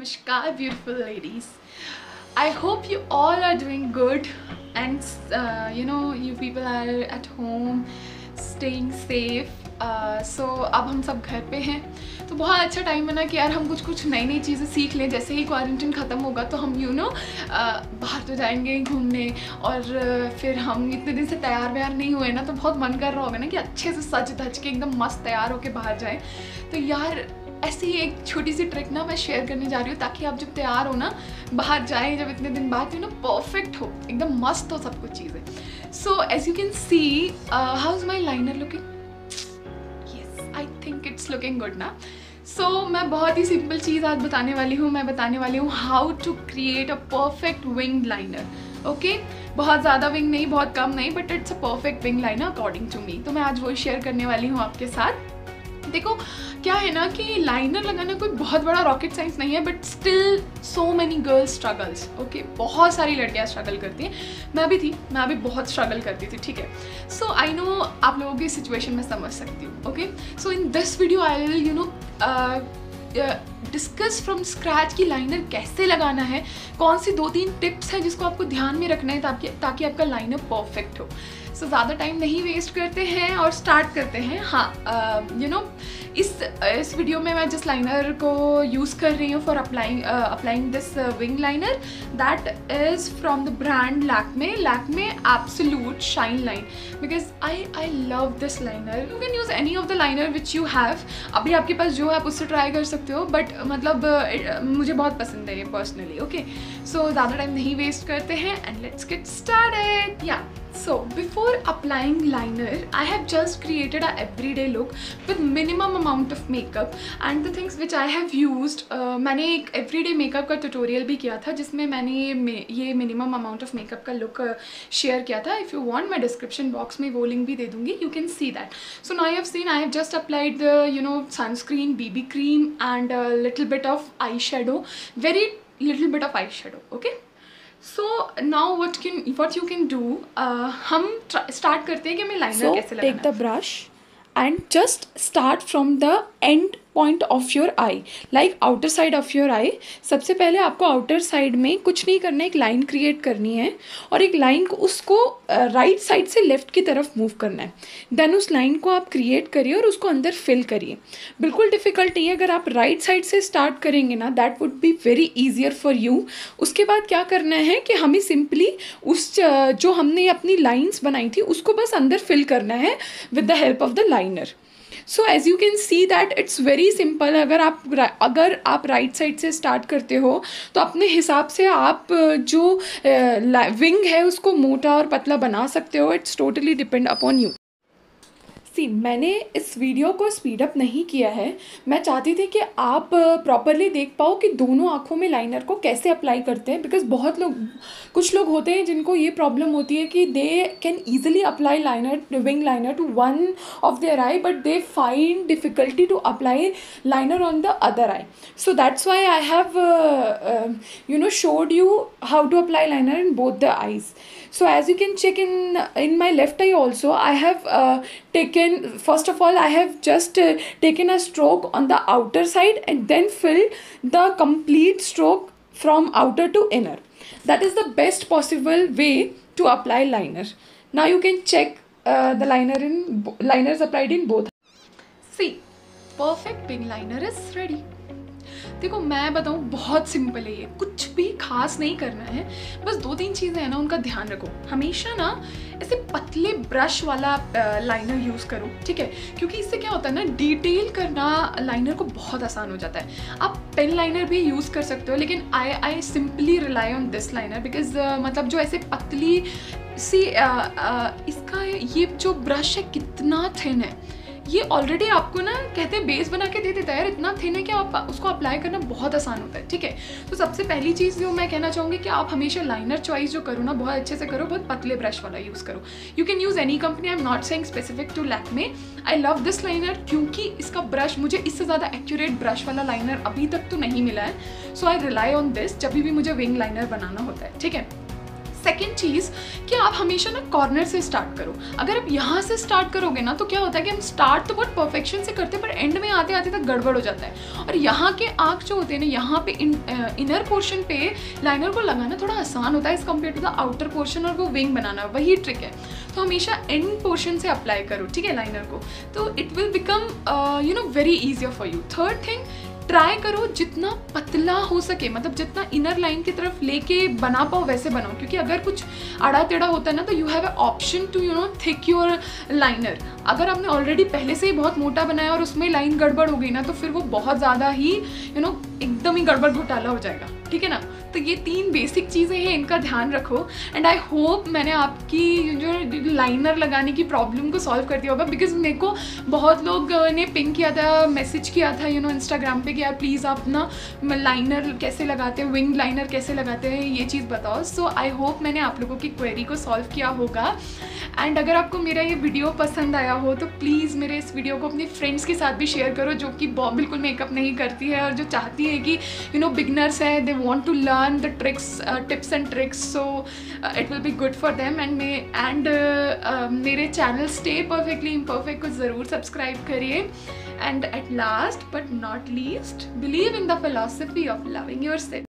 Namaskar, beautiful ladies. I hope you all are doing good and you people are at home, staying safe. So अब हम सब घर पे हैं तो बहुत अच्छा टाइम है ना कि यार हम कुछ नई चीज़ें सीख लें। जैसे ही क्वारंटीन ख़त्म होगा तो हम बाहर तो जाएंगे घूमने, और फिर हम इतने दिन से तैयार व्यार नहीं हुए ना, तो बहुत मन कर रहा होगा ना कि अच्छे से सज धज के एकदम मस्त तैयार होके बाहर जाएं। तो यार ऐसी ही एक छोटी सी ट्रिक ना मैं शेयर करने जा रही हूँ, ताकि आप जब तैयार हो ना, बाहर जाएं जब इतने दिन बाद, परफेक्ट हो, एकदम मस्त हो सब कुछ चीज़ें। So as you can see, how is my liner looking? I think it's looking good ना। सो मैं बहुत ही सिंपल चीज़ आज बताने वाली हूँ। मैं बताने वाली हूँ how to create a perfect wing liner. Okay, बहुत ज़्यादा विंग नहीं, बहुत कम नहीं, but it's a perfect wing liner according to me. तो मैं आज वही शेयर करने वाली हूँ आपके साथ। देखो क्या है ना कि लाइनर लगाना कोई बहुत बड़ा रॉकेट साइंस नहीं है, but still so many girls struggles. Okay, बहुत सारी लड़कियां स्ट्रगल करती हैं। मैं भी बहुत स्ट्रगल करती थी, ठीक है। सो आई नो आप लोगों की सिचुएशन में समझ सकती हूँ। Okay, so in this video I will discuss from scratch कि लाइनर कैसे लगाना है, कौन सी 2-3 टिप्स हैं जिसको आपको ध्यान में रखना है ताकि आपका लाइनर परफेक्ट हो। सो ज़्यादा टाइम नहीं वेस्ट करते हैं और स्टार्ट करते हैं। हाँ, इस वीडियो में मैं जिस लाइनर को यूज़ कर रही हूँ for applying this wing liner, that is from the brand Lakme absolute shine line, because I love this liner. You can use any of the liner which you have. अभी आपके पास जो है आप उससे ट्राई कर सकते हो, बट मुझे बहुत पसंद है ये पर्सनली। ओके, सो ज़्यादा टाइम नहीं वेस्ट करते हैं एंड लेट्स गेट स्टार्टेड। या so before applying liner, I have just created a everyday look with minimum amount of makeup and the things which I have used, मैंने एक everyday makeup का tutorial भी किया था जिसमें मैंने ये minimum amount of makeup का look share किया था। If you want, मैं description box में वो link भी दे दूँगी, you can see that. So now you have seen I have just applied the sunscreen, BB cream and a little bit of eyeshadow, very little bit of eyeshadow. Okay, so now what you can do, हम start करते हैं कि हमें liner कैसे लगाना है। Take the brush and just start from the end point of your eye, like outer side of your eye। सबसे पहले आपको outer side में कुछ नहीं करना है, एक लाइन क्रिएट करनी है और एक लाइन को उसको राइट साइड से लेफ्ट की तरफ मूव करना है। देन उस लाइन को आप क्रिएट करिए और उसको अंदर फिल करिए। बिल्कुल डिफ़िकल्ट नहीं है, अगर आप राइट साइड से स्टार्ट करेंगे ना, that would be very easier for you. उसके बाद क्या करना है कि हमें सिंपली उस जो हमने अपनी लाइन्स बनाई थी उसको बस अंदर फिल करना है with the help of the liner. So as you can see that it's very simple. अगर आप राइट साइड से स्टार्ट करते हो तो अपने हिसाब से आप जो विंग है उसको मोटा और पतला बना सकते हो। It's totally depend upon you. See, मैंने इस वीडियो को स्पीड अप नहीं किया है। मैं चाहती थी कि आप प्रॉपरली देख पाओ कि दोनों आँखों में लाइनर को कैसे अप्लाई करते हैं, बिकॉज कुछ लोग होते हैं जिनको ये प्रॉब्लम होती है कि they can easily apply wing liner to one of their eye, but they find difficulty to apply liner on the other eye. So that's why I have showed you how to apply liner in both the eyes. So as you can check in my left eye also, I have first of all I have just taken a stroke on the outer side and then filled the complete stroke from outer to inner. That is the best possible way to apply liner. Now you can check the liners applied in both. See, perfect wing liner is ready. देखो मैं बताऊँ, बहुत simple है ये, कुछ भी खास नहीं करना है। बस 2-3 चीज़ें हैं ना, उनका ध्यान रखो। हमेशा ना ऐसे पतले ब्रश वाला लाइनर यूज़ करो, ठीक है, क्योंकि इससे क्या होता है ना, डिटेल करना लाइनर को बहुत आसान हो जाता है। आप पेन लाइनर भी यूज़ कर सकते हो, लेकिन I simply rely on this liner because मतलब जो ऐसे पतली सी इसका ये जो ब्रश है कितना थिन है, ये ऑलरेडी आपको ना कहते हैं बेस बना के दे देता है यार, इतना थिन है कि आप उसको अप्लाई करना बहुत आसान होता है, ठीक है। तो सबसे पहली चीज़ जो मैं कहना चाहूँगी कि आप हमेशा लाइनर चॉइस जो करो ना, बहुत अच्छे से करो, बहुत पतले ब्रश वाला यूज़ करो। You can use any company, I am not saying specific to Lakme. I love this liner क्योंकि इसका ब्रश, मुझे इससे ज़्यादा एक्यूरेट ब्रश वाला लाइनर अभी तक तो नहीं मिला है। So I rely on this जब भी मुझे विंग लाइनर बनाना होता है, ठीक है। सेकेंड चीज़ कि आप हमेशा ना कॉर्नर से स्टार्ट करो। अगर आप यहाँ से स्टार्ट करोगे ना तो क्या होता है कि हम स्टार्ट तो बहुत परफेक्शन से करते हैं, पर एंड में आते आते तक गड़बड़ हो जाता है। और यहाँ के आर्क जो होते हैं ना, यहाँ पे इनर पोर्शन पे लाइनर को लगाना थोड़ा आसान होता है as compare to the outer portion, और वो विंग बनाना, वही ट्रिक है। तो हमेशा एंड पोर्शन से अप्लाई करो, ठीक है, लाइनर को, तो it will become very easier for you. Third thing, try करो जितना पतला हो सके, मतलब जितना इनर लाइन की तरफ लेके बना पाओ वैसे बनाओ, क्योंकि अगर कुछ आड़ा टेढ़ा होता है ना तो you have a option to thick your liner. अगर आपने ऑलरेडी पहले से ही बहुत मोटा बनाया और उसमें लाइन गड़बड़ हो गई ना तो फिर वो बहुत ज़्यादा ही एकदम ही गड़बड़ घोटाला हो जाएगा, ठीक है ना। तो ये 3 बेसिक चीज़ें हैं, इनका ध्यान रखो। एंड आई होप मैंने आपकी जो लाइनर लगाने की प्रॉब्लम को सॉल्व कर दिया होगा, बिकॉज मेरे को बहुत लोग ने पिंग किया था, मैसेज किया था इंस्टाग्राम पे कि यार प्लीज़ आप ना लाइनर कैसे लगाते हैं, विंग लाइनर कैसे लगाते हैं, ये चीज़ बताओ। सो आई होप मैंने आप लोगों की क्वेरी को सॉल्व किया होगा। एंड अगर आपको मेरा ये वीडियो पसंद आया हो तो प्लीज़ मेरे इस वीडियो को अपने फ्रेंड्स के साथ भी शेयर करो, जो कि बिल्कुल मेकअप नहीं करती है और जो चाहती है कि बिगनर्स है, they want to learn the tips and tricks, so it will be good for them. And मेरे चैनल स्टे परफेक्टली इम्परफेक्ट को ज़रूर सब्सक्राइब करिए। And at last but not least, believe in the philosophy of loving yourself.